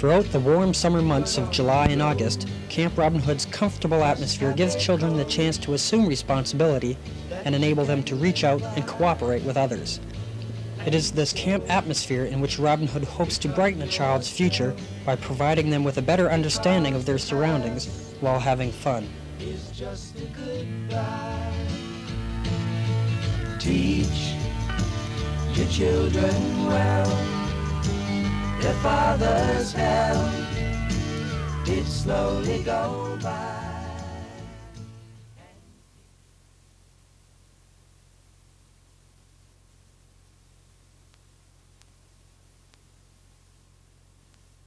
Throughout the warm summer months of July and August, Camp Robin Hood's comfortable atmosphere gives children the chance to assume responsibility and enable them to reach out and cooperate with others. It is this camp atmosphere in which Robin Hood hopes to brighten a child's future by providing them with a better understanding of their surroundings while having fun. Teach your children well. Their father's help did slowly go by.